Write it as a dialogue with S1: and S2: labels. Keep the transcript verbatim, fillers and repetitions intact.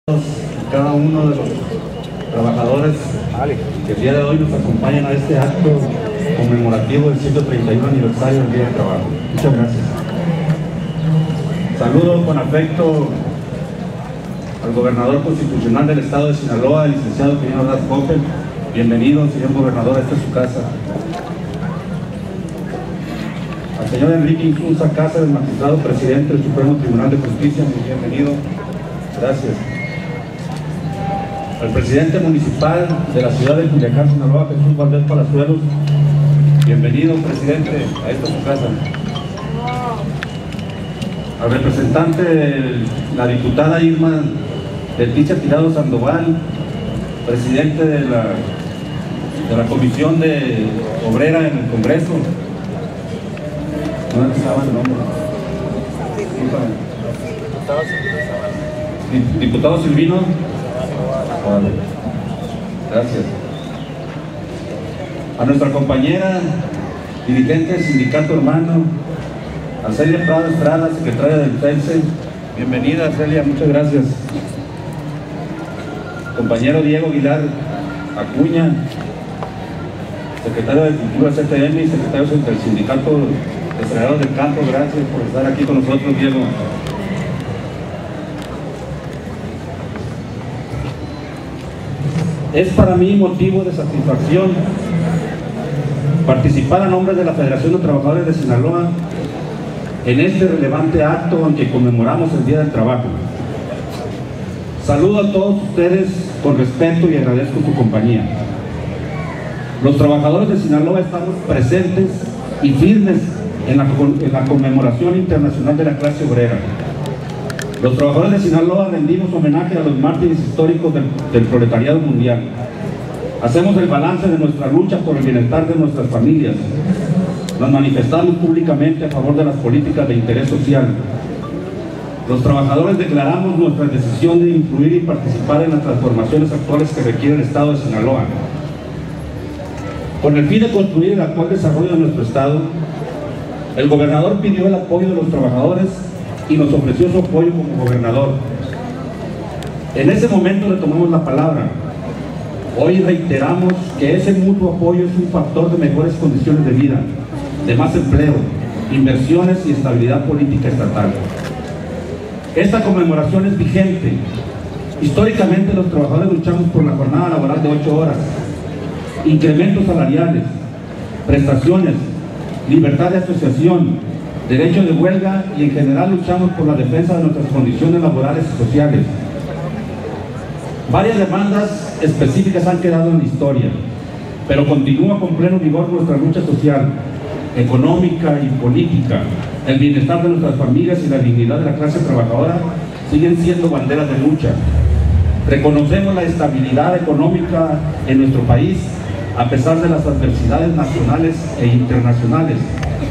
S1: Cada uno de los trabajadores que el día de hoy nos acompañan a este acto conmemorativo del ciento treinta y uno aniversario del Día del Trabajo. Muchas gracias. Saludo con afecto al gobernador constitucional del estado de Sinaloa, el licenciado Quirino Ordaz Coppel. Bienvenido, señor gobernador, esta es su casa. Al señor Enrique Insunza Cáceres, magistrado presidente del Supremo Tribunal de Justicia, muy bienvenido. Gracias. Al presidente municipal de la ciudad de Culiacán, Sinaloa, Jesús Valdés Palazuelos. Bienvenido, presidente, a esta su casa. Al representante de la diputada Irma Leticia Tirado Sandoval, presidente de la, de la Comisión de Obrera en el Congreso. ¿No estaba el nombre? Diputado Silvino. Vale. Gracias. A nuestra compañera dirigente del sindicato hermano, a Celia Prado Estrada, secretaria del FELCE. Bienvenida, Celia, muchas gracias. Compañero Diego Aguilar Acuña, secretario de Cultura C T M y secretario del sindicato de Senadores del Campo, gracias por estar aquí con nosotros, Diego. Es para mí motivo de satisfacción participar a nombre de la Federación de Trabajadores de Sinaloa en este relevante acto en que conmemoramos el Día del Trabajo. Saludo a todos ustedes con respeto y agradezco su compañía. Los trabajadores de Sinaloa estamos presentes y firmes en la, en la conmemoración internacional de la clase obrera. Los trabajadores de Sinaloa rendimos homenaje a los mártires históricos del, del proletariado mundial. Hacemos el balance de nuestra lucha por el bienestar de nuestras familias. Nos manifestamos públicamente a favor de las políticas de interés social. Los trabajadores declaramos nuestra decisión de influir y participar en las transformaciones actuales que requiere el Estado de Sinaloa. Con el fin de construir el actual desarrollo de nuestro Estado, el gobernador pidió el apoyo de los trabajadores y nos ofreció su apoyo como gobernador. En ese momento le tomamos la palabra. Hoy reiteramos que ese mutuo apoyo es un factor de mejores condiciones de vida, de más empleo, inversiones y estabilidad política estatal. Esta conmemoración es vigente. Históricamente los trabajadores luchamos por la jornada laboral de ocho horas, incrementos salariales, prestaciones, libertad de asociación, derecho de huelga y en general luchamos por la defensa de nuestras condiciones laborales y sociales. Varias demandas específicas han quedado en la historia, pero continúa con pleno vigor nuestra lucha social, económica y política. El bienestar de nuestras familias y la dignidad de la clase trabajadora siguen siendo banderas de lucha. Reconocemos la estabilidad económica en nuestro país a pesar de las adversidades nacionales e internacionales.